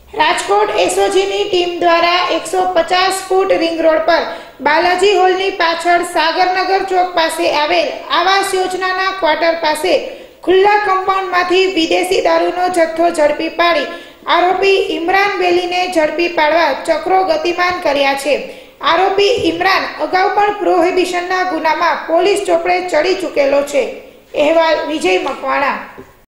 Rajkot એસઓજીની team દ્વારા 150 foot ring road પર બાલાજી હોલની પાછળ સાગરનગર ચોક પાસે આવેલ આવાસ યોજનાના ક્વાર્ટર પાસે ખુલ્લા કમ્પાઉન્ડમાંથી વિદેશી દારૂનો જથ્થો ઝડપી પાડી આરોપી ઇમરાન વેલીને ઝડપી પાડવા ચક્રો ગતિમાન કર્યા છે। આરોપી ઇમરાન અગાઉ પણ પ્રોહિબિશનના ગુનામાં પોલીસ ચોપડે ચડી ચૂકેલો છે। અહેવાલ વિજય મકવાણા।